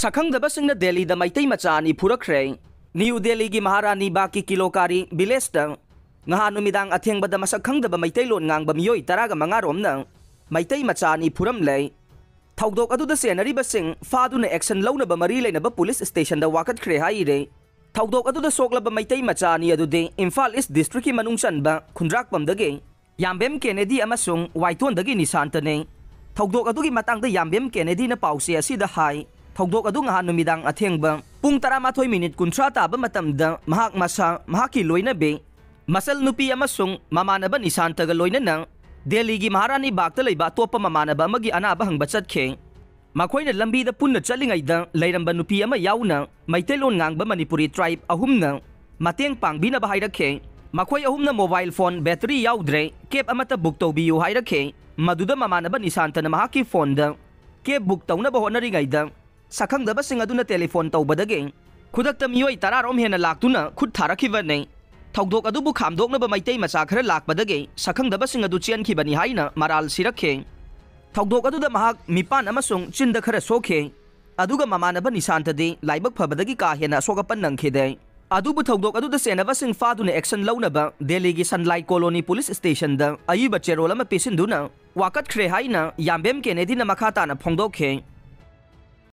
Sakhangdabasingna Delhi da Maitai Machani Purakre, New Delhi gi Maharani Baki Kilokari, Bilesta, Ngahanumidang Athengbada Masakhangdaba Maitailon Ngang Bamyoy Taraga Mangarom na, Maitai Machani Puramlay. Tawdok adu da senari basing fadu na action law na ba marilay na ba police station da wakat kre haire. Tawdok adu da sokla ba Maitai Machani adu de Imphal East District ki manungsan ba Khundrak Pamdage. Yambem Kennedy amasung Waiton dagi ni Santane. Tawdok adu gi matang da Yambem Kennedy na pause asi da hai. Tawdok adu nga numidang athengba pung 13 minute kuntrata ba matamda mahak masa mahaki loina be. Masal nupi amasung mamana ba ni Santaga loina nang Delhi gi Maharani Bagta laiba atopa mamana ba magi anaba hang bachatke. Makoy na lambi da punna chalingay da layramba nupi ama yauna Maitelon ngang ba Manipuri tribe ahum na mateng pang binabahay rakhe. Makoy ahum na mobile phone battery yaudre kep amata buktaw biyo hay rakhe. Maduda mamana ba ni Santa na mahaki phone da kep buktaw na bahon na ringay da. Sakhangdaba sing adu na telephone taw badage. Khudakta miyoy tararom hena laktuna khud tharakiba ne. Tawdok adu bu khamdok na ba Maitai macha khara lakpadage sakhangdaba sing adu chian khibani haina maral sirakhe. Tawdok adu da mahak mipan amasung chinda khara sokhe. Aduga mamana ba ni Santa de laibak phabadagi ka hena sogapan nangkhide. Adu bu tawdok adu da senaba sing fadu ne action launa ba Delhi gi Sunlight Colony Police Station da ayiba cherola ma pesinduna wakat khre haina Yambem Kennedy na makhata na phongdokhe.